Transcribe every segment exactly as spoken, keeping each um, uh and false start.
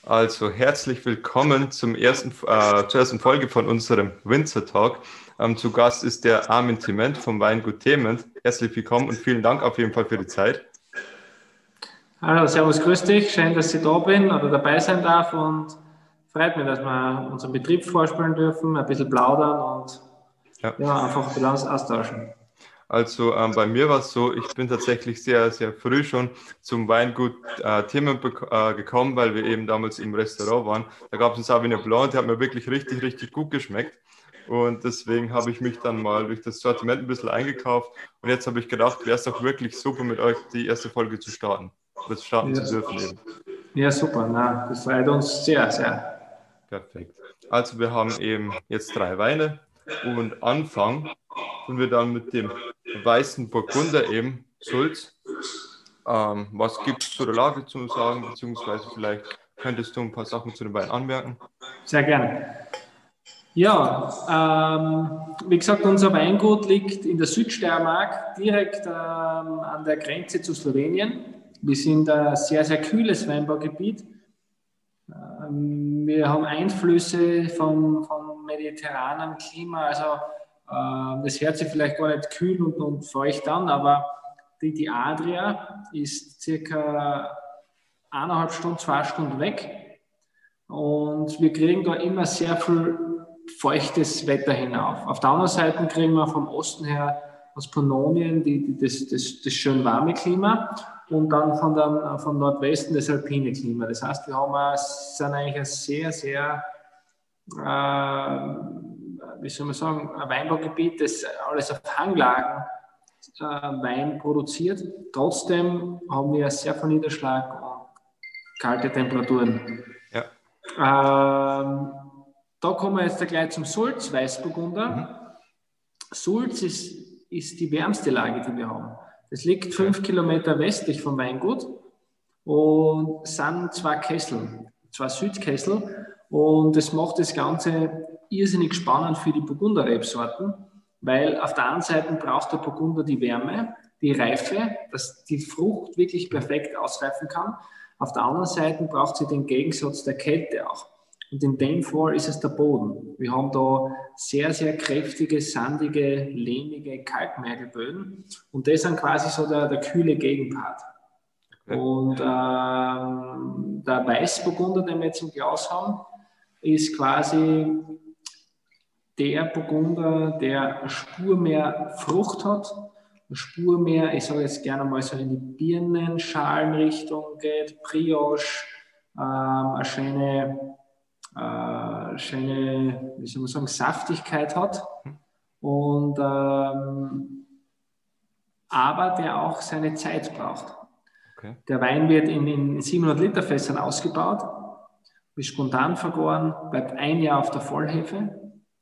Also herzlich willkommen zum ersten, äh, zur ersten Folge von unserem Winzer Talk. Ähm, zu Gast ist der Armin Tement vom Weingut Thement. Herzlich willkommen und vielen Dank auf jeden Fall für die Zeit. Hallo, servus, grüß dich. Schön, dass ich da bin oder dabei sein darf und freut mich, dass wir unseren Betrieb vorstellen dürfen, ein bisschen plaudern und Ja, ja, einfach ein bisschen austauschen. Also ähm, bei mir war es so, ich bin tatsächlich sehr, sehr früh schon zum Weingut äh, Thement äh, gekommen, weil wir eben damals im Restaurant waren. Da gab es einen Sauvignon Blanc, der hat mir wirklich richtig, richtig gut geschmeckt. Und deswegen habe ich mich dann mal durch das Sortiment ein bisschen eingekauft. Und jetzt habe ich gedacht, wäre es doch wirklich super, mit euch die erste Folge zu starten. Oder starten Ja, zu dürfen eben. ja super. Na, das freut uns sehr, sehr. Perfekt. Also wir haben eben jetzt drei Weine und anfangen tun wir dann mit dem weißen Burgunder eben, Sulz. Ähm, was gibt es zu der Lage zu sagen, beziehungsweise vielleicht könntest du ein paar Sachen zu den Weinen anmerken? Sehr gerne. Ja, ähm, wie gesagt, unser Weingut liegt in der Südsteiermark, direkt ähm, an der Grenze zu Slowenien. Wir sind ein sehr, sehr kühles Weinbaugebiet. Ähm, wir haben Einflüsse vom, vom mediterranen Klima, also äh, das hört sich vielleicht gar nicht kühl und, und feucht an, aber die, die Adria ist circa eineinhalb Stunden, zwei Stunden weg und wir kriegen da immer sehr viel feuchtes Wetter hinauf. Auf der anderen Seite kriegen wir vom Osten her aus Pannonien die, die, das, das, das schön warme Klima und dann von der, vom Nordwesten das alpine Klima. Das heißt, wir haben ein, sind eigentlich ein sehr, sehr, äh, wie soll man sagen, ein Weinbaugebiet, das alles auf Hanglagen äh, Wein produziert. Trotzdem haben wir sehr viel Niederschlag und kalte Temperaturen. Ja. Ähm, da kommen wir jetzt gleich zum Sulz, Weißburgunder. Mhm. Sulz ist, ist die wärmste Lage, die wir haben. Das liegt fünf okay. Kilometer westlich vom Weingut und sind zwei Kessel, zwei Südkessel. Und das macht das Ganze irrsinnig spannend für die Burgunder-Rebsorten, weil auf der einen Seite braucht der Burgunder die Wärme, die Reife, dass die Frucht wirklich perfekt ausreifen kann. Auf der anderen Seite braucht sie den Gegensatz der Kälte auch. Und in dem Fall ist es der Boden. Wir haben da sehr, sehr kräftige, sandige, lehmige Kalkmergelböden. Und das sind quasi so der, der kühle Gegenpart. Okay. Und ähm, der Weißburgunder, den wir jetzt im Glas haben, ist quasi der Burgunder, der eine Spur mehr Frucht hat, eine Spur mehr, ich sage jetzt gerne mal so in die Birnenschalenrichtung geht, Brioche, ähm, eine schöne, äh, schöne, wie soll man sagen, Saftigkeit hat und ähm, aber der auch seine Zeit braucht. Okay. Der Wein wird in, in siebenhundert Liter Fässern ausgebaut, ist spontan vergoren, bleibt ein Jahr auf der Vollhefe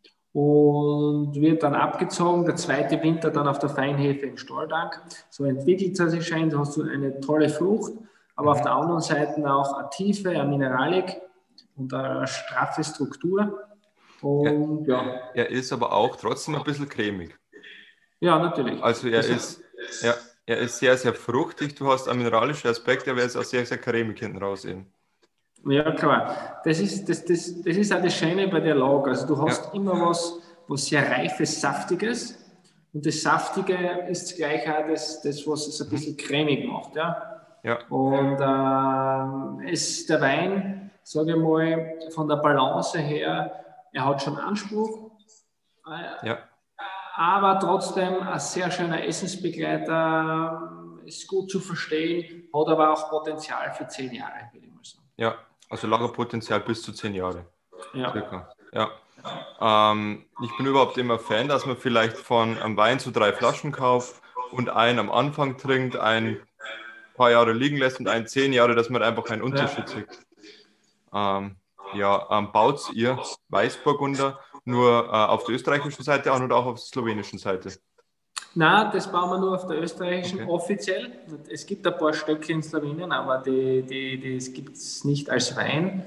und wird dann abgezogen, der zweite Winter dann auf der Feinhefe im Stahltank. So entwickelt es sich schön, da hast du eine tolle Frucht, aber mhm. auf der anderen Seite auch eine Tiefe, eine Mineralik und eine straffe Struktur. Und, ja, ja. Er ist aber auch trotzdem ein bisschen cremig. Ja, natürlich. Also er ist, ja, er ist sehr, sehr fruchtig, du hast einen mineralischen Aspekt, aber er ist auch sehr, sehr cremig hinten raus eben. Ja, klar. Das ist, das, das, das ist auch das Schöne bei der Lage. Also du hast ja. immer was, was sehr Reifes, Saftiges. Und das Saftige ist gleich auch das, das was es ein bisschen cremig macht. Ja? Ja. Und ähm, es, der Wein, sage ich mal, von der Balance her, er hat schon Anspruch. Äh, ja. Aber trotzdem ein sehr schöner Essensbegleiter, ist gut zu verstehen, hat aber auch Potenzial für zehn Jahre, würde ich mal sagen. Ja, also Lagerpotenzial bis zu zehn Jahre. Ja. Circa. Ja. Ähm, ich bin überhaupt immer Fan, dass man vielleicht von einem Wein zu drei Flaschen kauft und einen am Anfang trinkt, ein paar Jahre liegen lässt und einen zehn Jahre, dass man einfach einen Unterschied ja. sieht. Ähm, ja, ähm, baut ihr Weißburgunder nur äh, auf der österreichischen Seite an oder auch auf der slowenischen Seite? Nein, das bauen wir nur auf der österreichischen okay. offiziell. Es gibt ein paar Stöcke in Slowenien, aber die, die, die, das gibt es nicht als Wein.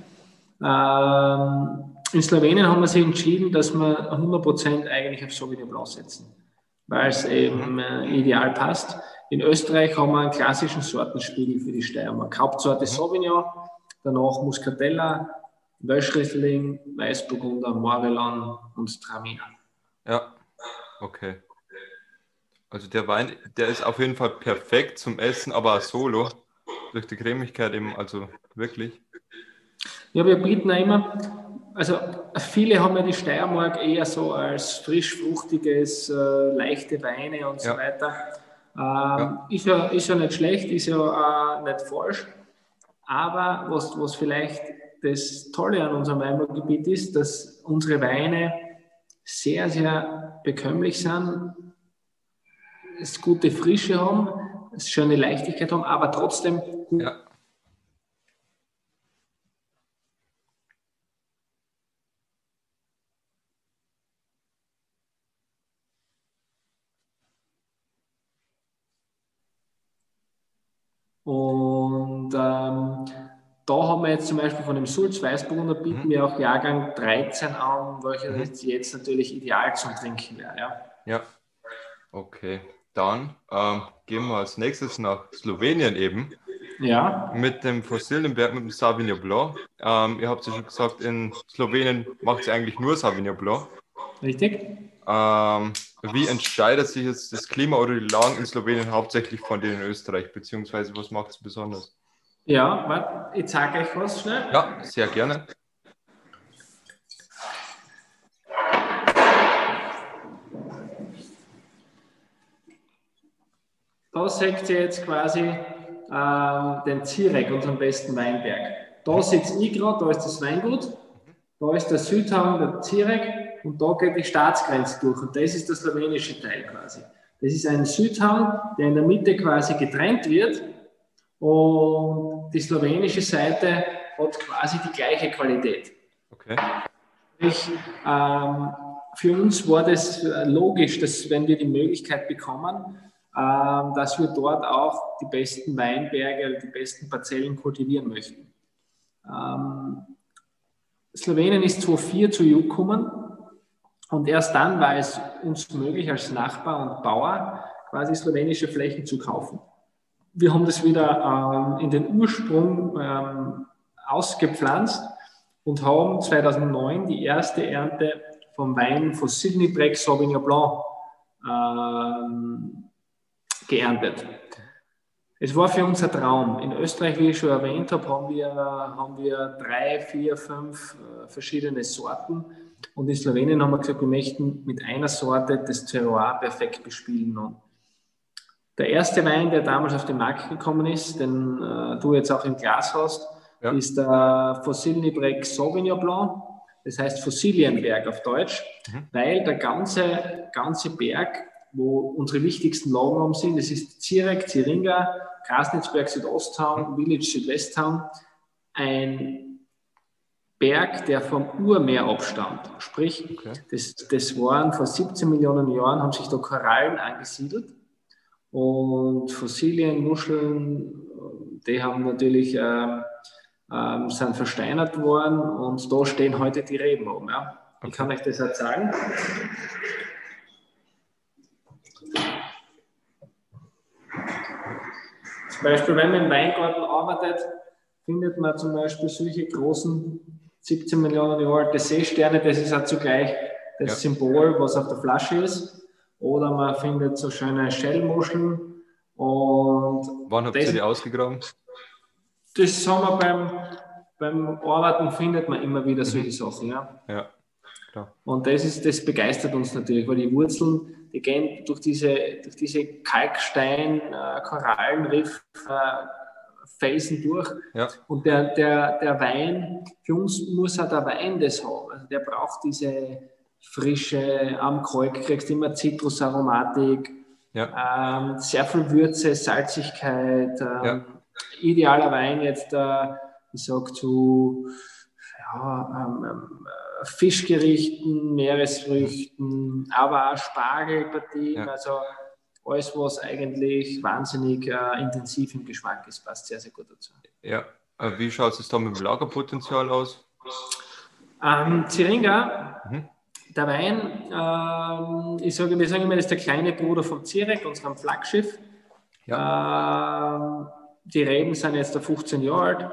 Ähm, in Slowenien haben wir sich entschieden, dass wir hundert Prozent eigentlich auf Sauvignon Blanc setzen, weil es eben äh, ideal passt. In Österreich haben wir einen klassischen Sortenspiegel für die Steiermark. Hauptsorte Sauvignon, danach Muscatella, Welschriesling, Weißburgunder, Morillon und Traminer. Ja, okay. Also der Wein, der ist auf jeden Fall perfekt zum Essen, aber auch solo, durch die Cremigkeit eben, also wirklich. Ja, wir bieten auch immer, also viele haben ja die Steiermark eher so als frisch-fruchtiges, äh, leichte Weine und so Ja. weiter. Ähm, Ja. Ist, ja, ist ja nicht schlecht, ist ja äh, nicht falsch. Aber was, was vielleicht das Tolle an unserem Weinbaugebiet ist, dass unsere Weine sehr, sehr bekömmlich sind, es gute Frische haben, es schöne Leichtigkeit haben, aber trotzdem gut. Ja. Und ähm, da haben wir jetzt zum Beispiel von dem Sulz Weißburgunder bieten Mhm. wir auch Jahrgang dreizehn an, welcher Mhm. jetzt natürlich ideal zum Trinken wäre. Ja. Ja, okay. Dann ähm, gehen wir als nächstes nach Slowenien eben. Ja. Mit dem fossilen Berg, mit dem Sauvignon Blanc. Ähm, ihr habt ja schon gesagt, in Slowenien macht ihr eigentlich nur Sauvignon Blanc. Richtig? Ähm, wie entscheidet sich jetzt das Klima oder die Lagen in Slowenien hauptsächlich von denen in Österreich, beziehungsweise was macht es besonders? Ja, warte, ich zeige euch was schnell. Ja, sehr gerne. Da seht ihr jetzt quasi ähm, den Zirek, unseren besten Weinberg. Da sitze ich gerade, da ist das Weingut, da ist der Südhang, der Zirek und da geht die Staatsgrenze durch und das ist der slowenische Teil quasi. Das ist ein Südhang, der in der Mitte quasi getrennt wird und die slowenische Seite hat quasi die gleiche Qualität. Okay. Ich, ähm, für uns war das logisch, dass wenn wir die Möglichkeit bekommen, ähm, dass wir dort auch die besten Weinberge, die besten Parzellen kultivieren möchten. Ähm, Slowenien ist zweitausendvier zu E U gekommen und erst dann war es uns möglich, als Nachbar und Bauer quasi slowenische Flächen zu kaufen. Wir haben das wieder ähm, in den Ursprung ähm, ausgepflanzt und haben zweitausendneun die erste Ernte vom Wein von Sydney Breck Sauvignon Blanc ähm, geerntet. Es war für uns ein Traum. In Österreich, wie ich schon erwähnt habe, haben wir, haben wir drei, vier, fünf äh, verschiedene Sorten. Und in Slowenien haben wir gesagt, wir möchten mit einer Sorte das Terroir perfekt bespielen. Und der erste Wein, der damals auf den Markt gekommen ist, den äh, du jetzt auch im Glas hast, ja. ist der Fossile Breck Sauvignon Blanc. Das heißt Fossilienberg auf Deutsch, mhm. weil der ganze, ganze Berg, wo unsere wichtigsten Lagen sind, das ist Zirek, Ziringa, Grasnitzberg Südosthang, Village Südwesthang, ein Berg, der vom Urmeer abstammt. Sprich, okay. das, das waren vor siebzehn Millionen Jahren, haben sich da Korallen angesiedelt und Fossilien, Muscheln, die haben natürlich äh, äh, sind versteinert worden und da stehen heute die Reben oben. Ja. Okay. Ich kann euch das halt sagen. Zum Beispiel, wenn man im Weingarten arbeitet, findet man zum Beispiel solche großen siebzehn Millionen Jahre alte Seesterne, das ist auch zugleich das ja. Symbol, was auf der Flasche ist. Oder man findet so schöne Schellmuscheln. Und wann habt ihr die ausgegraben? Das haben wir beim, beim Arbeiten, findet man immer wieder solche mhm. Sachen. Ja. Ja, klar. Und das, ist, das begeistert uns natürlich, weil die Wurzeln, die gehen durch diese, durch diese Kalkstein, äh, Korallenriff, äh, Felsen durch. Ja. Und der, der, der Wein, für uns muss auch der Wein das haben. Also der braucht diese Frische, am Kalk kriegst du immer Zitrusaromatik, ja. ähm, sehr viel Würze, Salzigkeit, ähm, ja. idealer Wein jetzt, äh, ich sag zu ja, ähm, Fischgerichten, Meeresfrüchten, aber auch Spargelpartien, ja. also alles, was eigentlich wahnsinnig äh, intensiv im Geschmack ist, passt sehr, sehr gut dazu. Ja, wie schaut es da mit dem Lagerpotenzial aus? Ähm, Ziringa, mhm. der Wein, ähm, ich sage, wir sagen immer, das ist der kleine Bruder vom Zirek, unserem Flaggschiff. Ja. Ähm, die Reben sind jetzt fünfzehn Jahre alt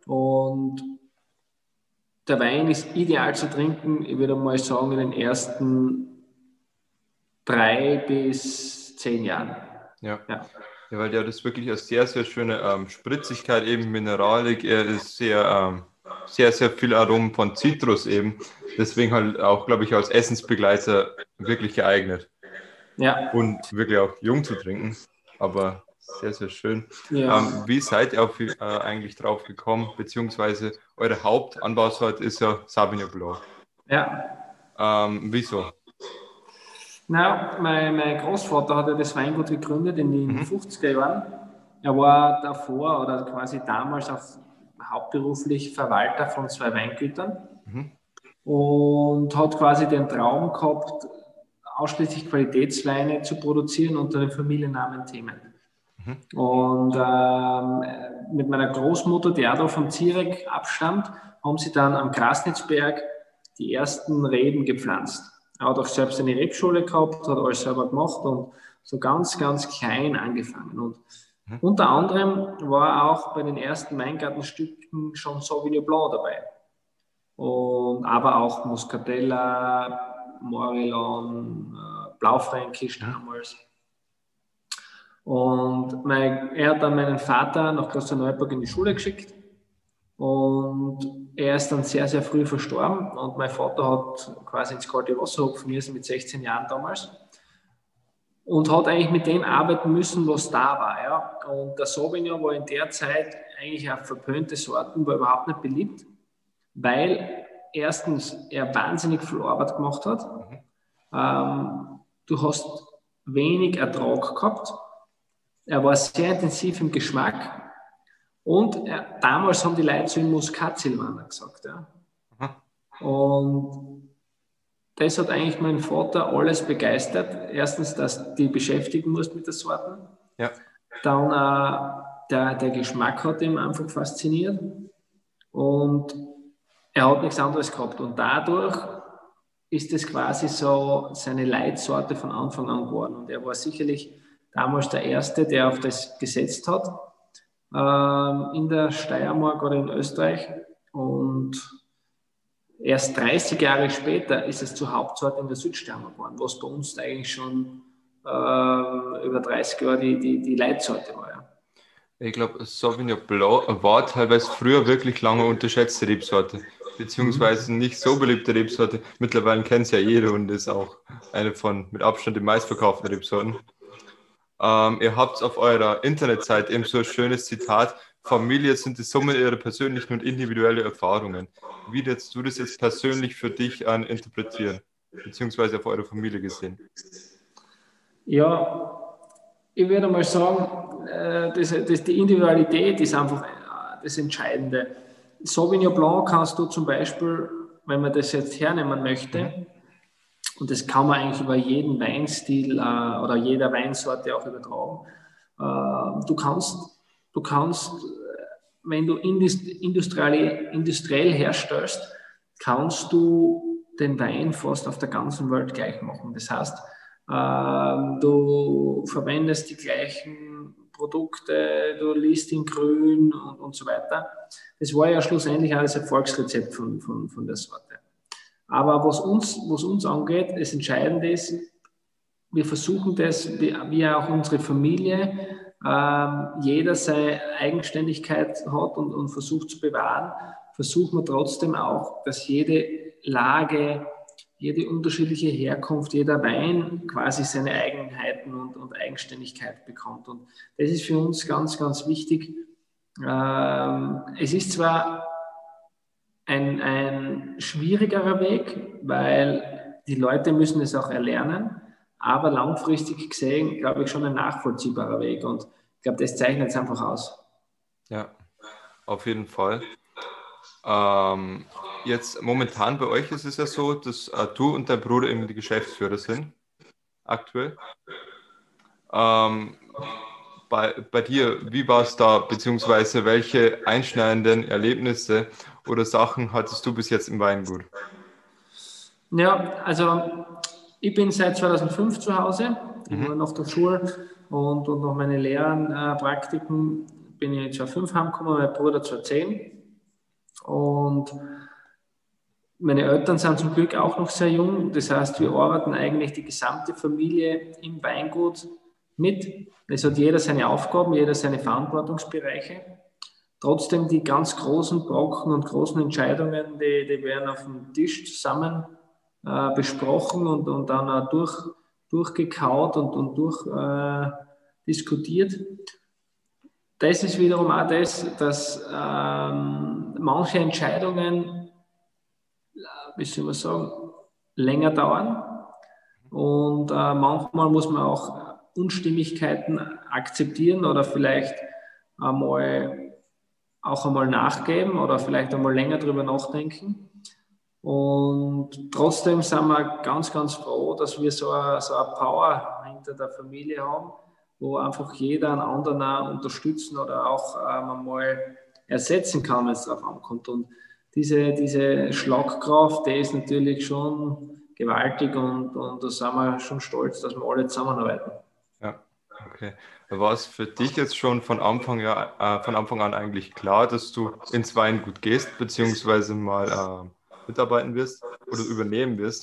Und der Wein ist ideal zu trinken, ich würde mal sagen, in den ersten drei bis zehn Jahren. Ja. Ja. Ja, weil der das wirklich eine sehr, sehr schöne ähm, Spritzigkeit, eben Mineralik, er ist sehr, ähm, sehr, sehr viel Aromen von Zitrus eben. Deswegen halt auch, glaube ich, als Essensbegleiter wirklich geeignet. Ja. Und wirklich auch jung zu trinken, aber sehr, sehr schön. Ja. Ähm, wie seid ihr auf, äh, eigentlich drauf gekommen, beziehungsweise eure Hauptanbausorte ist ja Sauvignon Blanc. Ja. Ähm, wieso? Na, mein, mein Großvater hat ja das Weingut gegründet in den mhm. fünfziger Jahren. Er war davor oder quasi damals auch hauptberuflich Verwalter von zwei Weingütern mhm. und hat quasi den Traum gehabt, ausschließlich Qualitätsweine zu produzieren unter dem Familiennamen Themen. Mhm. Und ähm, mit meiner Großmutter, die auch da vom Zierek abstammt, haben sie dann am Grasnitzberg die ersten Reben gepflanzt. Er hat auch selbst eine Rebschule gehabt, hat alles selber gemacht und so ganz, ganz klein angefangen. Und mhm. unter anderem war auch bei den ersten Weingartenstücken schon Sauvignon Blanc dabei. Und, aber auch Muscatella, Morillon, Blaufränkisch damals. Und mein, er hat dann meinen Vater nach Klosterneuburg in die Schule geschickt. Und er ist dann sehr, sehr früh verstorben. Und mein Vater hat quasi ins kalte Wasser hupfen müssen mit sechzehn Jahren damals. Und hat eigentlich mit dem arbeiten müssen, was da war. Ja. Und der Sauvignon war in der Zeit eigentlich eine verpönte Sorten, war überhaupt nicht beliebt, weil erstens er wahnsinnig viel Arbeit gemacht hat. Mhm. Ähm, du hast wenig Ertrag gehabt. Er war sehr intensiv im Geschmack. Und äh, damals haben die Leute zu ihm Muscat-Silvaner gesagt. Ja. Mhm. Und das hat eigentlich mein Vater alles begeistert. Erstens, dass die beschäftigen musst mit der Sorten. Ja. Dann äh, der, der Geschmack hat ihn einfach fasziniert. Und er hat nichts anderes gehabt. Und dadurch ist es quasi so seine Leitsorte von Anfang an geworden. Und er war sicherlich damals der Erste, der auf das gesetzt hat. In der Steiermark oder in Österreich und erst dreißig Jahre später ist es zur Hauptsorte in der Südsteiermark geworden, was bei uns eigentlich schon äh, über dreißig Jahre die, die, die Leitsorte war. Ja. Ich glaube, Sauvignon Blanc war teilweise früher wirklich lange unterschätzte Rebsorte, beziehungsweise mhm. nicht so beliebte Rebsorte. Mittlerweile kennt es ja jeder und ist auch eine von mit Abstand den meistverkauften Rebsorten. Ähm, ihr habt auf eurer Internetseite eben so ein schönes Zitat: Familie sind die Summe ihrer persönlichen und individuellen Erfahrungen. Wie würdest du das jetzt persönlich für dich an interpretieren, beziehungsweise auf eure Familie gesehen? Ja, ich würde mal sagen, das, das, die Individualität ist einfach das Entscheidende. Sauvignon Blanc kannst du zum Beispiel, wenn man das jetzt hernehmen möchte, mhm. und das kann man eigentlich über jeden Weinstil äh, oder jeder Weinsorte auch übertragen. Äh, du kannst, du kannst, wenn du industriell, industriell herstellst, kannst du den Wein fast auf der ganzen Welt gleich machen. Das heißt, äh, du verwendest die gleichen Produkte, du liest in grün und, und so weiter. Das war ja schlussendlich auch das Erfolgsrezept von, von, von der Sorte. Aber was uns, was uns angeht, das Entscheidende ist, wir versuchen das, wie, wie auch unsere Familie, ähm, jeder seine Eigenständigkeit hat und, und versucht zu bewahren, versuchen wir trotzdem auch, dass jede Lage, jede unterschiedliche Herkunft, jeder Wein quasi seine Eigenheiten und, und Eigenständigkeit bekommt. Und das ist für uns ganz, ganz wichtig. Ähm, es ist zwar Ein, ein schwierigerer Weg, weil die Leute müssen es auch erlernen, aber langfristig gesehen, glaube ich, schon ein nachvollziehbarer Weg und ich glaube, das zeichnet es einfach aus. Ja, auf jeden Fall. Ähm, jetzt momentan bei euch ist es ja so, dass äh, du und dein Bruder eben die Geschäftsführer sind, aktuell. Ähm, bei, bei dir, wie war es da, beziehungsweise welche einschneidenden Erlebnisse oder Sachen hattest du bis jetzt im Weingut? Ja, also ich bin seit zweitausendfünf zu Hause, mhm. immer nach der Schule und, und nach meinen Lehren, äh, Praktiken bin ich zweitausendfünf heimgekommen, mein Bruder zweitausendzehn. Und meine Eltern sind zum Glück auch noch sehr jung. Das heißt, wir arbeiten eigentlich die gesamte Familie im Weingut mit. Es hat jeder seine Aufgaben, jeder seine Verantwortungsbereiche. Trotzdem die ganz großen Brocken und großen Entscheidungen, die, die werden auf dem Tisch zusammen äh, besprochen und, und dann auch durch, durchgekaut und, und durch äh, diskutiert. Das ist wiederum auch das, dass ähm, manche Entscheidungen, wie soll man sagen, länger dauern. Und äh, manchmal muss man auch Unstimmigkeiten akzeptieren oder vielleicht einmal, auch einmal nachgeben oder vielleicht einmal länger drüber nachdenken. Und trotzdem sind wir ganz, ganz froh, dass wir so eine, so eine Power hinter der Familie haben, wo einfach jeder einen anderen auch unterstützen oder auch ähm, mal ersetzen kann, wenn es darauf ankommt. Und diese, diese Schlagkraft, die ist natürlich schon gewaltig und, und da sind wir schon stolz, dass wir alle zusammenarbeiten. Ja, okay. War es für dich jetzt schon von Anfang, ja, äh, von Anfang an eigentlich klar, dass du ins Weingut gehst, beziehungsweise mal äh, mitarbeiten wirst oder übernehmen wirst?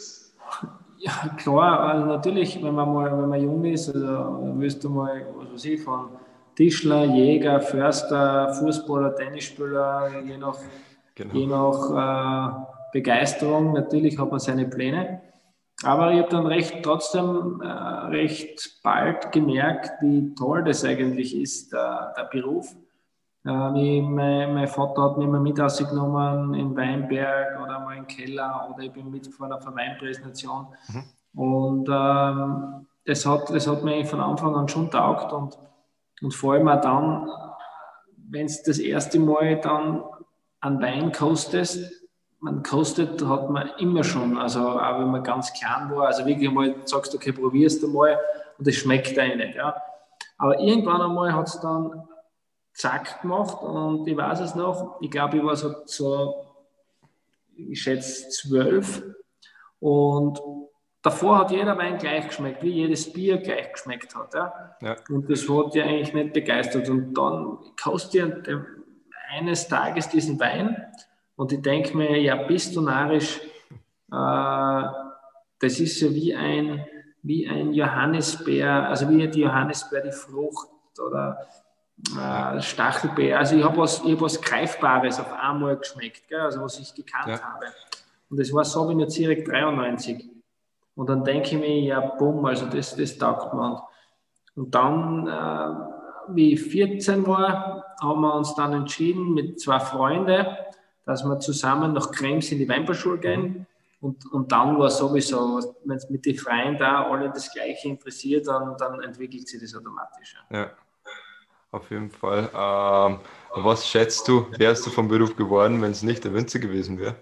Ja, klar, also natürlich, wenn man mal, wenn man jung ist, also willst du mal, was weiß ich, von Tischler, Jäger, Förster, Fußballer, Tennisspieler, je nach, Genau. je nach äh, Begeisterung, natürlich hat man seine Pläne. Aber ich habe dann recht, trotzdem äh, recht bald gemerkt, wie toll das eigentlich ist, der, der Beruf. Äh, wie mein, mein Vater hat mich immer mit ausgenommen in Weinberg oder mal im Keller oder ich bin mitgefahren auf eine Weinpräsentation. Mhm. Und ähm, das, hat, das hat mir von Anfang an schon taugt und, und vor allem auch dann, wenn es das erste Mal dann an Wein kostest, man kostet, hat man immer schon, also auch wenn man ganz klein war, also wirklich mal sagst, okay, probierst du mal und es schmeckt einem nicht. Ja. Aber irgendwann einmal hat es dann zack gemacht und ich weiß es noch, ich glaube, ich war so, so ich schätze zwölf und davor hat jeder Wein gleich geschmeckt, wie jedes Bier gleich geschmeckt hat. Ja. Ja. Und das hat ja eigentlich nicht begeistert und dann kostet ich eines Tages diesen Wein und ich denke mir, ja, bist du narrisch, äh, das ist ja wie ein, wie ein Johannisbeer, also wie die Johannisbeer, die Frucht oder äh, Stachelbeer. Also ich habe was, hab was Greifbares auf einmal geschmeckt, gell? Also was ich gekannt Ja. habe. Und das war Sauvignon Zirich dreiundneunzig. Und dann denke ich mir, ja, bumm, also das, das taugt man. Und dann, äh, wie ich vierzehn war, haben wir uns dann entschieden mit zwei Freunden, dass wir zusammen nach Krems in die Weinbauschule gehen. Mhm. Und, und dann war sowieso, wenn es mit den Freien da alle das Gleiche interessiert, dann, dann entwickelt sich das automatisch. Ja, auf jeden Fall. Ähm, was schätzt du, wärst du vom Beruf geworden, wenn es nicht der Winzer gewesen wäre?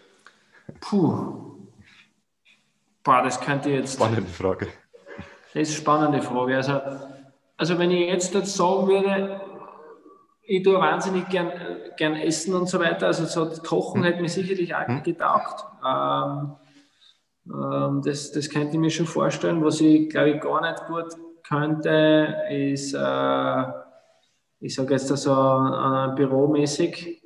Puh. Boah, das könnte jetzt... Spannende Frage. Das ist eine spannende Frage. Also, also wenn ich jetzt das sagen würde, ich tue wahnsinnig gern, gern essen und so weiter. Also so Kochen hm. hätte mir sicherlich auch hm. getaugt. Ähm, ähm, das, das könnte ich mir schon vorstellen. Was ich, glaube ich, gar nicht gut könnte, ist, äh, ich sage jetzt also äh, büromäßig,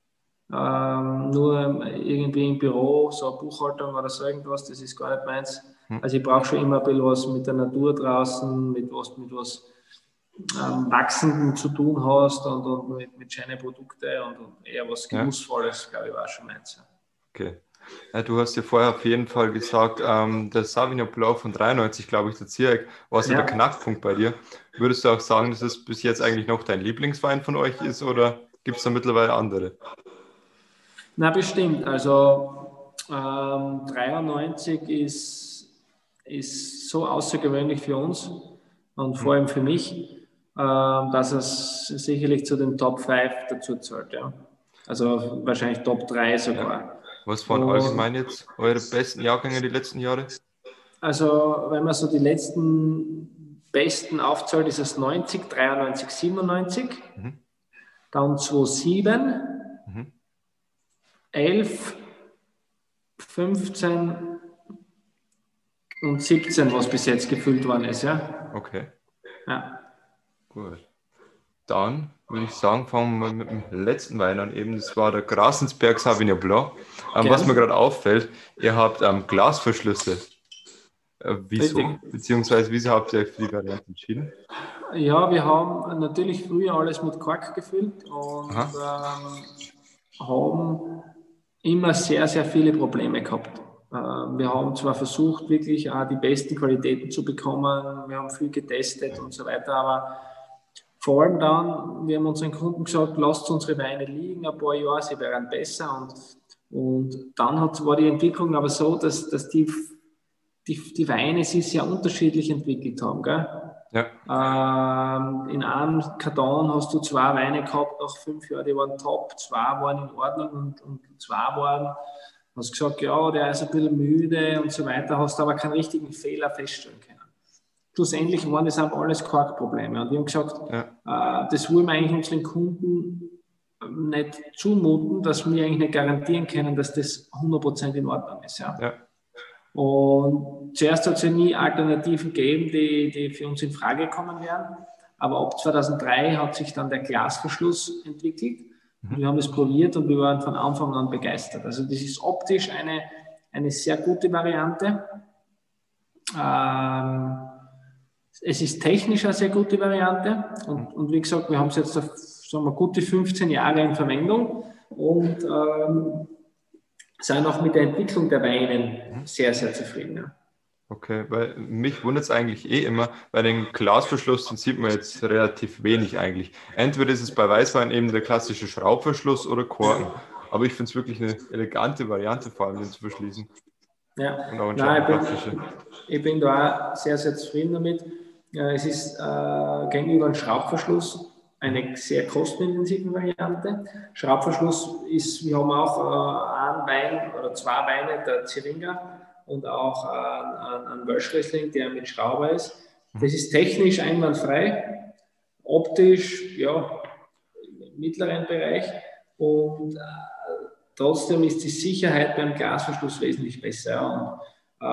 ähm, nur irgendwie im Büro, so Buchhaltung oder so irgendwas, das ist gar nicht meins. Hm. Also ich brauche schon immer ein bisschen was mit der Natur draußen, mit was, mit was ähm, Wachsendem zu tun hast und, und mit, mit schönen Produkten und, und eher was Genussvolles, ja. glaube ich, war schon meins. Okay. Ja, du hast ja vorher auf jeden Fall gesagt, ähm, der Sauvignon Blanc von dreiundneunzig, glaube ich, der Zirich, war so ja. der Knackpunkt bei dir. Würdest du auch sagen, dass es bis jetzt eigentlich noch dein Lieblingswein von euch ist oder gibt es da mittlerweile andere? Na, bestimmt. Also ähm, dreiundneunzig ist, ist so außergewöhnlich für uns und vor allem für mich, ähm, dass es sicherlich zu den Top fünf dazu zählt. Ja. Also wahrscheinlich Top drei sogar. Ja. Was waren allgemein jetzt eure besten Jahrgänge die letzten Jahre? Also wenn man so die letzten besten aufzählt, ist es neunzig, dreiundneunzig, siebenundneunzig, mhm. dann zweitausendsieben, mhm. elf, fünfzehn und siebzehn, was bis jetzt gefüllt worden ist. Ja? Okay. Ja. Gut. dann würde ich sagen, fangen wir mit dem letzten Wein an. Eben, das war der Grasensberg Sauvignon Blanc. Ähm, was mir gerade auffällt, ihr habt ähm, Glasverschlüsse. Äh, wieso? Richtig. Beziehungsweise, wieso habt ihr euch für die Variante entschieden? Ja, wir haben natürlich früher alles mit Kork gefüllt und Aha. ähm, haben immer sehr, sehr viele Probleme gehabt. Äh, wir haben zwar versucht, wirklich auch die besten Qualitäten zu bekommen, wir haben viel getestet und so weiter, aber vor allem dann, wir haben unseren Kunden gesagt, lasst unsere Weine liegen, ein paar Jahre, sie werden besser. Und, und dann hat, war die Entwicklung aber so, dass, dass die, die, die Weine sich sehr unterschiedlich entwickelt haben. Gell? Ja. Ähm, in einem Karton hast du zwei Weine gehabt nach fünf Jahren, die waren top, zwei waren in Ordnung und, und zwei waren, hast gesagt, ja, der ist ein bisschen müde und so weiter, hast aber keinen richtigen Fehler feststellen können. Schlussendlich waren das aber alles Korkprobleme. Und wir haben gesagt, Ja. äh, das wollen wir eigentlich unseren Kunden nicht zumuten, dass wir eigentlich nicht garantieren können, dass das hundert Prozent in Ordnung ist. Ja. Ja. Und zuerst hat es ja nie Alternativen gegeben, die, die für uns in Frage kommen wären. Aber ab zweitausenddrei hat sich dann der Glasverschluss entwickelt. Und wir haben das probiert und wir waren von Anfang an begeistert. Also das ist optisch eine, eine sehr gute Variante. Ähm, Es ist technisch eine sehr gute Variante und, und wie gesagt, wir haben es jetzt auf, sagen wir, gute fünfzehn Jahre in Verwendung und ähm, sind auch mit der Entwicklung der Weine sehr, sehr zufrieden. Ja. Okay, weil mich wundert es eigentlich eh immer, bei den Glasverschlüssen sieht man jetzt relativ wenig eigentlich. Entweder ist es bei Weißwein eben der klassische Schraubverschluss oder Korken, aber ich finde es wirklich eine elegante Variante, vor allem den zu verschließen. Ja. Und auch Nein, ich, praktische. bin, ich bin da auch sehr, sehr zufrieden damit. Es ist äh, gegenüber einem Schraubverschluss eine sehr kostenintensive Variante. Schraubverschluss ist, wir haben auch äh, einen Wein oder zwei Weine, der Ziringa und auch äh, einen Wölschriesling, der mit Schrauber ist. Das ist technisch einwandfrei, optisch ja, im mittleren Bereich und äh, trotzdem ist die Sicherheit beim Glasverschluss wesentlich besser. Und,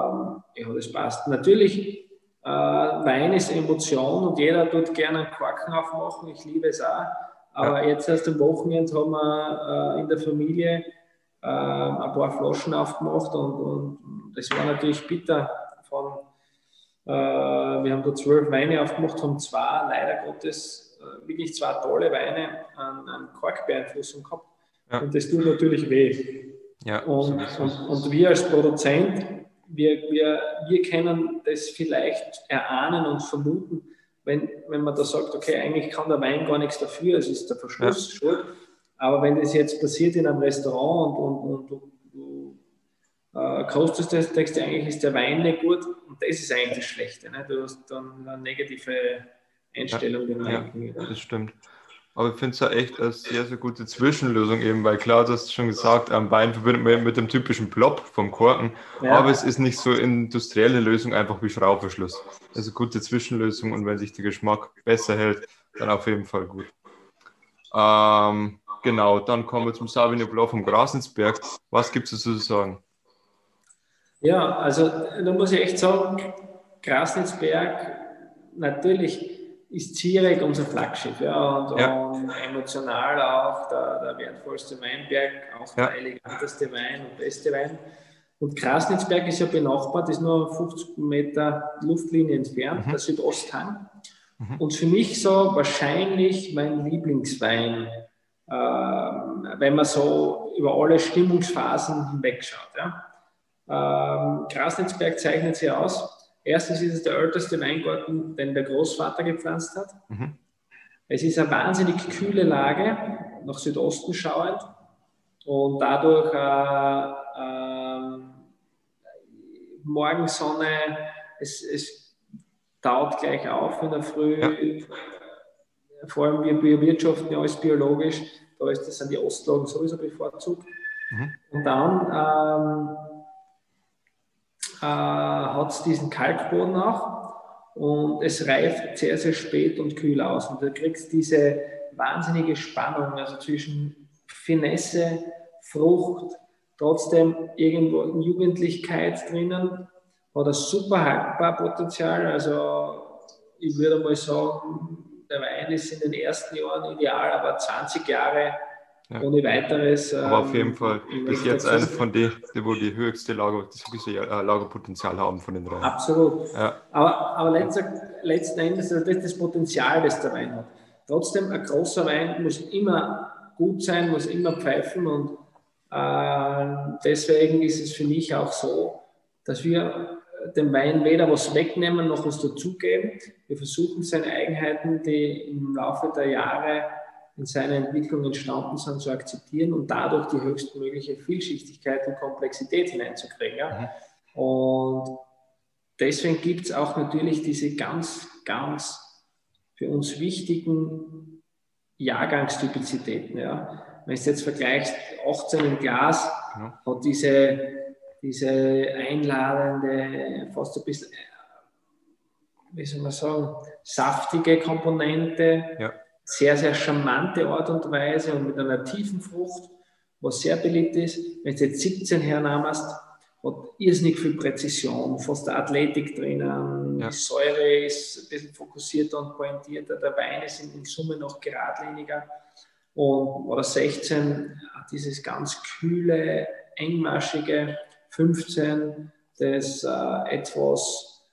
äh, ja, das passt. Natürlich, äh, Wein ist Emotion und jeder tut gerne einen Korken aufmachen. Ich liebe es auch. Aber ja. Jetzt erst am Wochenende haben wir äh, in der Familie äh, ein paar Flaschen aufgemacht und, und das war natürlich bitter. Von, äh, wir haben da zwölf Weine aufgemacht, haben zwei, leider Gottes, äh, wirklich zwei tolle Weine an, an Korkbeeinflussung gehabt. Ja. Und das tut natürlich weh. Ja, und, und, und wir als Produzent, wir, wir, wir können das vielleicht erahnen und vermuten, wenn, wenn man da sagt, okay, eigentlich kann der Wein gar nichts dafür, es ist der Verschluss ja. schuld. Aber wenn das jetzt passiert in einem Restaurant und, und, und du äh, kostest das, denkst du, eigentlich ist der Wein nicht gut und das ist eigentlich das Schlechte. Ne? Du hast dann eine negative Einstellung ja, dem Wein ja, gegenüber. Das stimmt. Aber ich finde es ja echt eine sehr, sehr gute Zwischenlösung eben, weil klar, du hast schon gesagt, am Wein verbindet man mit dem typischen Plop vom Korken, ja. aber es ist nicht so industrielle Lösung einfach wie Schraubverschluss. Also gute Zwischenlösung und wenn sich der Geschmack besser hält, dann auf jeden Fall gut. Ähm, genau, dann kommen wir zum Sauvignon Blanc vom Grasensberg. Was gibt es dazu zu sagen? Ja, also da muss ich echt sagen, Grasensberg, natürlich ist Zierek unser Flaggschiff, ja, und, ja. und emotional auch der, der wertvollste Weinberg, auch ja. der eleganteste Wein und beste Wein. Und Grasensberg ist ja benachbart, ist nur fünfzig Meter Luftlinie entfernt, mhm. der Südosthang. Mhm. Und für mich so wahrscheinlich mein Lieblingswein, äh, wenn man so über alle Stimmungsphasen hinwegschaut. Ja. Ähm, Grasensberg zeichnet sich aus. Erstens ist es der älteste Weingarten, den der Großvater gepflanzt hat. Mhm. Es ist eine wahnsinnig kühle Lage, nach Südosten schauend und dadurch äh, äh, Morgensonne, es, es taut gleich auf in der Früh. Ja. Vor allem wir bewirtschaften ja alles biologisch, da ist das, sind die Ostlagen sowieso bevorzugt. Mhm. Und dann ähm, äh, hat es diesen Kalkboden auch und es reift sehr, sehr spät und kühl aus. Und du kriegst diese wahnsinnige Spannung, also zwischen Finesse, Frucht, trotzdem irgendwo in Jugendlichkeit drinnen, hat ein super Haltbarpotenzial. Also ich würde mal sagen, der Wein ist in den ersten Jahren ideal, aber zwanzig Jahre Ja. ohne weiteres. Aber auf jeden ähm, Fall bis jetzt einer von denen, die wo die höchste Lager, das höchste äh, Lagerpotenzial haben von den drei. Absolut. Ja. Aber, aber letzter, letzten Endes das ist das Potenzial, das der Wein hat. Trotzdem, ein großer Wein muss immer gut sein, muss immer pfeifen und äh, deswegen ist es für mich auch so, dass wir dem Wein weder was wegnehmen noch was dazugeben. Wir versuchen seine Eigenheiten, die im Laufe der Jahre in seiner Entwicklung entstanden sind, zu akzeptieren und dadurch die höchstmögliche Vielschichtigkeit und Komplexität hineinzukriegen. Ja? Mhm. Und deswegen gibt es auch natürlich diese ganz, ganz für uns wichtigen Jahrgangstypizitäten. Ja? Wenn du jetzt vergleichst, achtzehn im Glas ja. hat diese, diese einladende, fast ein bisschen, wie soll man sagen, saftige Komponente, ja. sehr, sehr charmante Art und Weise und mit einer tiefen Frucht, was sehr beliebt ist. Wenn du jetzt siebzehn hernahmest, hat irrsinnig viel Präzision, fast eine Athletik drinnen, ja. die Säure ist ein bisschen fokussierter und pointierter, der Wein ist in, in Summe noch geradliniger. Und oder sechzehn, dieses ganz kühle, engmaschige, fünfzehn, das äh, etwas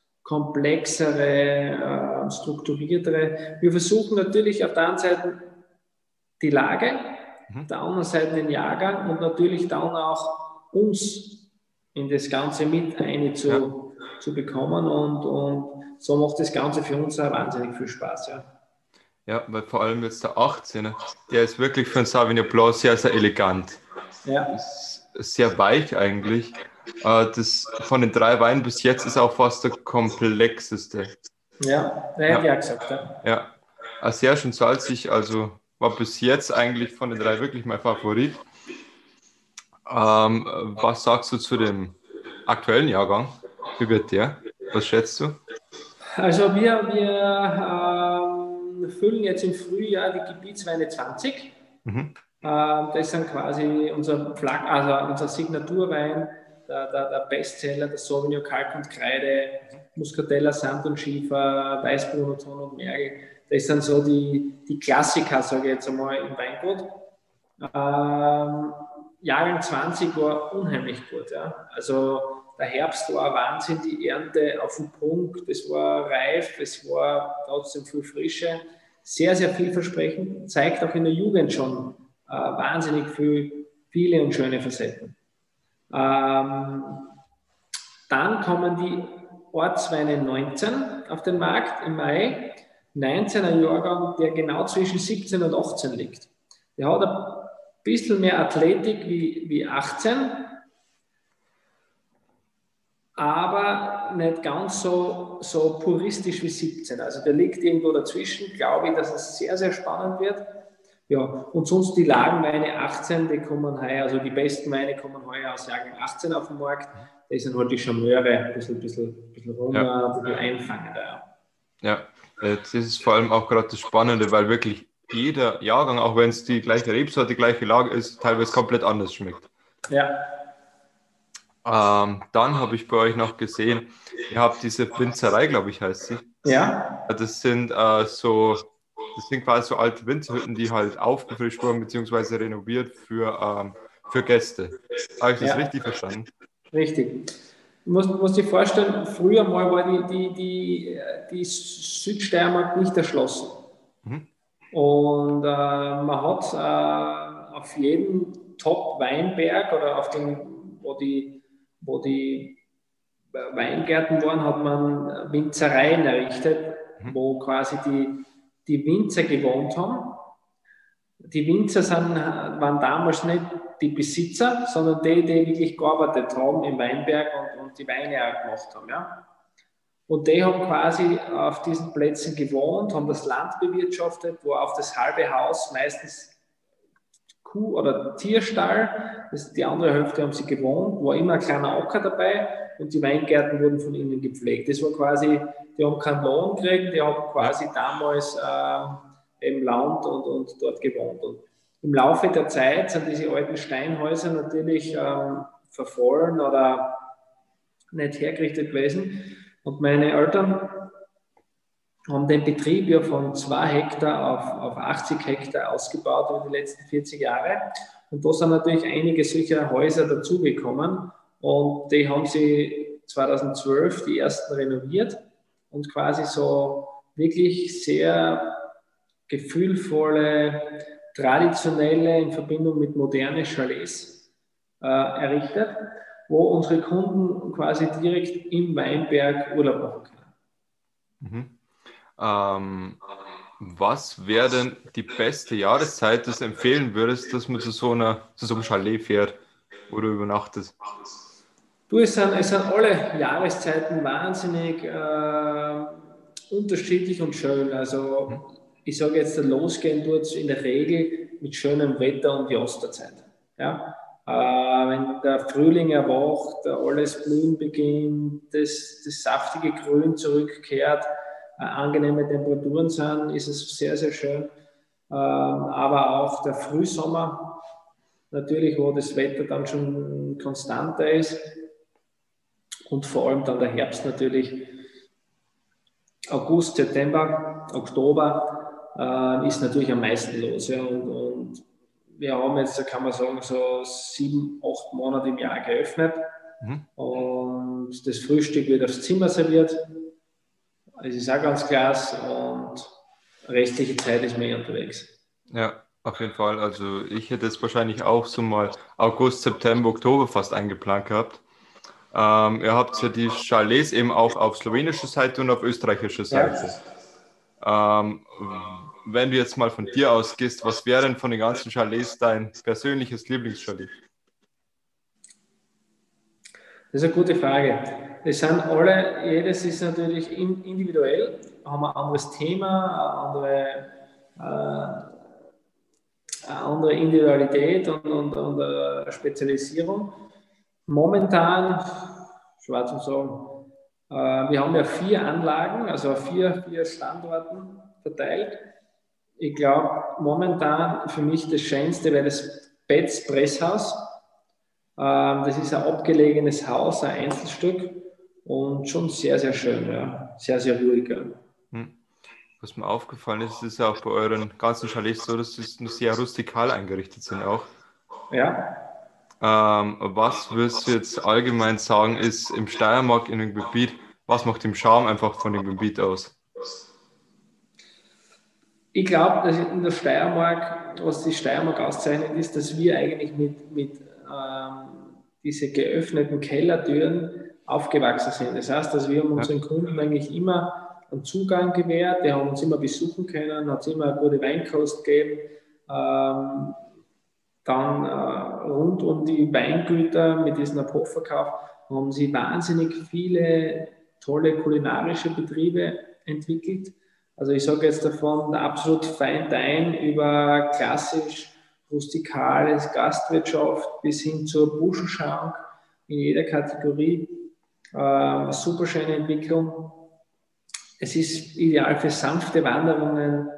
komplexere, äh, strukturiertere. Wir versuchen natürlich auf der einen Seite die Lage, mhm. auf der anderen Seite den Jahrgang und natürlich dann auch uns in das Ganze mit ein zu, ja. zu bekommen und, und so macht das Ganze für uns auch wahnsinnig viel Spaß. Ja. Ja, weil vor allem jetzt der achtzehner, der ist wirklich für einen Sauvignon Blanc sehr, sehr elegant. Ja. Ist sehr weich eigentlich. Das, von den drei Weinen bis jetzt ist auch fast der komplexeste. Ja, der hätte ich auch gesagt. Ja, ja. Sehr schön salzig, also war bis jetzt eigentlich von den drei wirklich mein Favorit. Ähm, was sagst du zu dem aktuellen Jahrgang? Wie wird der? Was schätzt du? Also wir, wir äh, füllen jetzt im Frühjahr die Gebietsweine zwanzig. Mhm. Äh, das sind quasi unser, Flag, also unser Signaturwein, der, der, der Bestseller, der Sauvignon Kalk und Kreide, Muscatella, Sand und Schiefer, Weißbrunner, Ton und Mergel. Das sind so die, die Klassiker, sage ich jetzt einmal, im Weingut. Ähm, Jahrgang zwanzig war unheimlich gut. Ja. Also der Herbst war Wahnsinn, die Ernte auf den Punkt, es war reif, es war trotzdem viel Frische, sehr, sehr vielversprechend, zeigt auch in der Jugend schon äh, wahnsinnig viel, viele und schöne Facetten. Ähm, dann kommen die Ortsweine neunzehn auf den Markt im Mai, neunzehner Jahrgang, der genau zwischen siebzehn und achtzehn liegt. Der hat ein bisschen mehr Athletik wie, wie achtzehn, aber nicht ganz so, so puristisch wie siebzehn. Also der liegt irgendwo dazwischen, glaube ich, dass es sehr, sehr spannend wird. Ja, und sonst die Lagenweine achtzehn, die kommen heuer, also die besten Weine kommen heuer aus Jahrgang achtzehn auf den Markt. Da sind halt die Charmeure ein bisschen, bisschen, bisschen runder, ja. ein bisschen einfangender. Ja, das ist vor allem auch gerade das Spannende, weil wirklich jeder Jahrgang, auch wenn es die gleiche Rebsorte, die gleiche Lage ist, teilweise komplett anders schmeckt. Ja. Ähm, dann habe ich bei euch noch gesehen, ihr habt diese Winzerei, glaube ich, heißt sie. Ja. Das sind äh, so, das sind quasi so alte Winzerhütten, die halt aufgefrischt wurden bzw. renoviert für, ähm, für Gäste. Habe ich das ja. richtig verstanden? Richtig. Du musst, musst dir vorstellen, früher mal war die, die, die, die Südsteiermark nicht erschlossen. Mhm. Und äh, man hat äh, auf jedem Top-Weinberg oder auf dem, wo die, wo die Weingärten waren, hat man Winzereien errichtet, mhm. wo quasi die, die Winzer gewohnt haben. Die Winzer sind, waren damals nicht die Besitzer, sondern die, die wirklich gearbeitet haben im Weinberg und, und die Weine auch gemacht haben. Ja? Und die haben quasi auf diesen Plätzen gewohnt, haben das Land bewirtschaftet, wo auf das halbe Haus meistens Kuh- oder Tierstall, das, die andere Hälfte haben sie gewohnt, war immer ein kleiner Acker dabei und die Weingärten wurden von ihnen gepflegt. Das war quasi, die haben keinen Lohn gekriegt, die haben quasi damals äh, im Land und, und dort gewohnt. Und im Laufe der Zeit sind diese alten Steinhäuser natürlich ähm, verfallen oder nicht hergerichtet gewesen. Und meine Eltern haben den Betrieb ja von zwei Hektar auf, auf achtzig Hektar ausgebaut über die letzten vierzig Jahre. Und da sind natürlich einige solcher Häuser dazugekommen. Und die haben sie zweitausendzwölf die ersten renoviert und quasi so wirklich sehr gefühlvolle, traditionelle in Verbindung mit modernen Chalets äh, errichtet, wo unsere Kunden quasi direkt im Weinberg Urlaub machen können. Mhm. Ähm, was wäre denn die beste Jahreszeit, dass du empfehlen würdest, dass man zu so, einer, zu so einem Chalet fährt oder übernachtet? Du, es sind, es sind alle Jahreszeiten wahnsinnig äh, unterschiedlich und schön. Mhm. Also ich sage jetzt, losgehen tut es in der Regel mit schönem Wetter und die Osterzeit. Ja? Äh, wenn der Frühling erwacht, alles Blühen beginnt, das, das saftige Grün zurückkehrt, äh, angenehme Temperaturen sind, ist es sehr, sehr schön. Ähm, aber auch der Frühsommer, natürlich, wo das Wetter dann schon konstanter ist. Und vor allem dann der Herbst natürlich, August, September, Oktober äh, ist natürlich am meisten los. Ja. Und, und wir haben jetzt, kann man sagen, so sieben, acht Monate im Jahr geöffnet. Mhm. Und das Frühstück wird aufs Zimmer serviert. Es ist auch ganz klasse und restliche Zeit ist mehr unterwegs. Ja, auf jeden Fall. Also ich hätte es wahrscheinlich auch so mal August, September, Oktober fast eingeplant gehabt. Ähm, ihr habt ja die Chalets eben auch auf slowenischer Seite und auf österreichischer Seite. Ja. Ähm, wenn du jetzt mal von dir ausgehst, was wäre denn von den ganzen Chalets dein persönliches Lieblingschalet? Das ist eine gute Frage. Das sind alle, jedes ist natürlich individuell, haben ein anderes Thema, eine andere, äh, eine andere Individualität und, und, und eine Spezialisierung. Momentan, schwer zu sagen, äh, wir haben ja vier Anlagen, also vier, vier Standorten verteilt. Ich glaube, momentan für mich das Schönste wäre das Betz Presshaus. Das ist ein abgelegenes Haus, ein Einzelstück und schon sehr, sehr schön, ja. Sehr, sehr ruhig. Ja. Hm. Was mir aufgefallen ist, ist ja auch bei euren ganzen Chalets so, dass sie sehr rustikal eingerichtet sind auch. Ja. Ähm, was würdest du jetzt allgemein sagen, ist im Steiermark in dem Gebiet, was macht den Charme einfach von dem Gebiet aus? Ich glaube, dass in der Steiermark, was die Steiermark auszeichnet, ist, dass wir eigentlich mit, mit ähm, diese geöffneten Kellertüren aufgewachsen sind. Das heißt, dass wir haben unseren Kunden eigentlich immer einen Zugang gewährt, die haben uns immer besuchen können, hat es immer eine gute Weinkost gegeben. Ähm, dann äh, rund um die Weingüter mit diesem Abhofverkauf haben sie wahnsinnig viele tolle kulinarische Betriebe entwickelt. Also ich sage jetzt davon absolut Fine Dine über klassisch rustikales Gastwirtschaft bis hin zur Buschenschank in jeder Kategorie. Äh, super schöne Entwicklung. Es ist ideal für sanfte Wanderungen,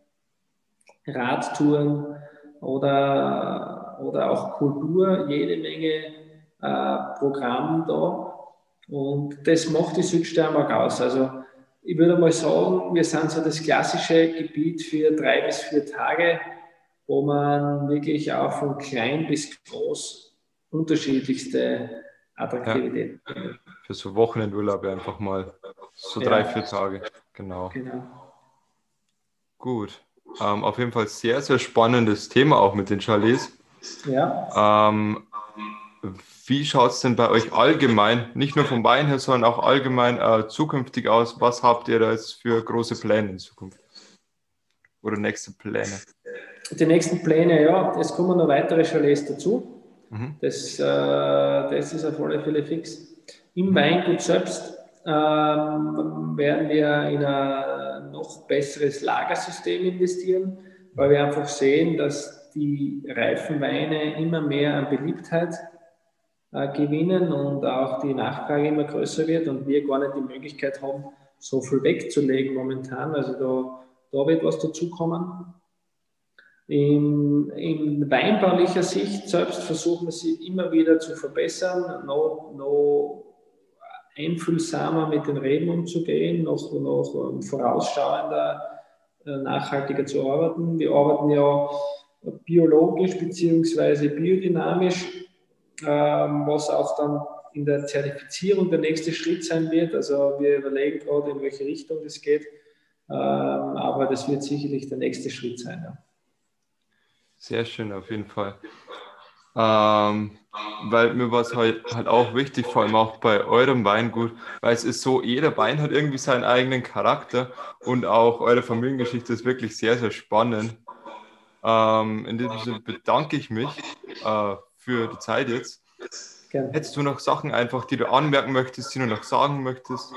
Radtouren oder, oder auch Kultur, jede Menge äh, Programm da. Und das macht die Südsteiermark aus. Also ich würde mal sagen, wir sind so das klassische Gebiet für drei bis vier Tage, wo man wirklich auch von klein bis groß unterschiedlichste Attraktivitäten ja, für so Wochenendurlaube einfach mal so drei, ja. vier Tage. Genau. genau. Gut. Ähm, auf jeden Fall sehr, sehr spannendes Thema auch mit den Chalets. Ja. Ähm, wie schaut es denn bei euch allgemein, nicht nur vom Wein her, sondern auch allgemein äh, zukünftig aus? Was habt ihr da jetzt für große Pläne in Zukunft? Oder nächste Pläne? Die nächsten Pläne, ja, es kommen noch weitere Chalets dazu. Mhm. Das, äh, das ist auf alle Fälle fix. Im Weingut selbst ähm, werden wir in ein noch besseres Lagersystem investieren, weil wir einfach sehen, dass die reifen Weine immer mehr an Beliebtheit äh, gewinnen und auch die Nachfrage immer größer wird und wir gar nicht die Möglichkeit haben, so viel wegzulegen momentan. Also da, da wird was dazukommen. In, in weinbaulicher Sicht selbst versuchen wir sie immer wieder zu verbessern, noch, noch einfühlsamer mit den Reben umzugehen, noch, noch ähm, vorausschauender, äh, nachhaltiger zu arbeiten. Wir arbeiten ja biologisch bzw. biodynamisch, ähm, was auch dann in der Zertifizierung der nächste Schritt sein wird. Also wir überlegen gerade, in welche Richtung das geht, ähm, aber das wird sicherlich der nächste Schritt sein. Ja. Sehr schön, auf jeden Fall. Ähm, weil mir war es halt, halt auch wichtig, vor allem auch bei eurem Weingut, weil es ist so, jeder Wein hat irgendwie seinen eigenen Charakter und auch eure Familiengeschichte ist wirklich sehr, sehr spannend. Ähm, in diesem Sinne bedanke ich mich äh, für die Zeit jetzt. Gerne. Hättest du noch Sachen einfach, die du anmerken möchtest, die du noch sagen möchtest?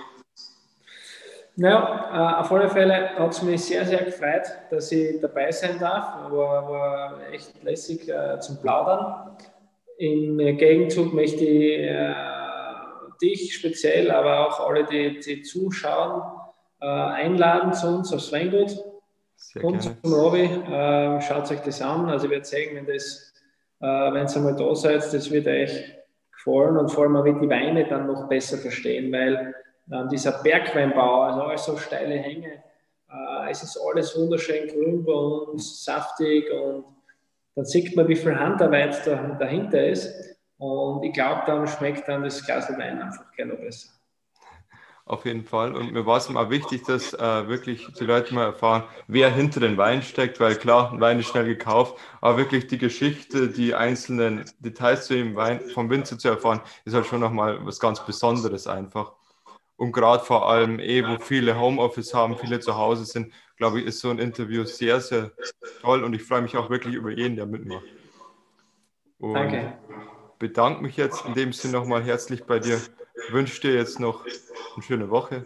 Ja, äh, auf alle Fälle hat es mich sehr, sehr gefreut, dass ich dabei sein darf. War, war echt lässig äh, zum Plaudern. Im Gegenzug möchte ich äh, dich speziell, aber auch alle, die, die zuschauen, äh, einladen zu uns aufs Weingut. Sehr Kommt gerne. zum Lobby, äh, schaut euch das an. Also ich werde zeigen, wenn das, äh, wenn ihr einmal da seid, das wird euch gefallen und vor allem auch wird die Weine dann noch besser verstehen, weil äh, dieser Bergweinbau, also alles so steile Hänge, äh, es ist alles wunderschön grün bei uns, saftig und dann sieht man, wie viel Handarbeit da, dahinter ist und ich glaube, dann schmeckt dann das Glas Wein einfach gerne besser. Auf jeden Fall. Und mir war es immer wichtig, dass äh, wirklich die Leute mal erfahren, wer hinter den Wein steckt, weil klar, ein Wein ist schnell gekauft, aber wirklich die Geschichte, die einzelnen Details zu dem Wein vom Winzer zu erfahren, ist halt schon nochmal was ganz Besonderes einfach. Und gerade vor allem, eh, wo viele Homeoffice haben, viele zu Hause sind, glaube ich, ist so ein Interview sehr, sehr toll und ich freue mich auch wirklich über jeden, der mitmacht. Und Danke. bedanke mich jetzt in dem Sinne nochmal herzlich bei dir, wünsche dir jetzt noch eine schöne Woche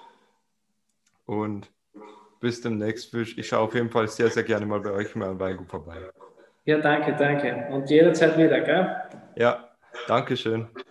und bis demnächst. Ich schaue auf jeden Fall sehr, sehr gerne mal bei euch mal am Weingut vorbei. Ja, danke, danke. Und jederzeit wieder, gell? Ja, danke schön.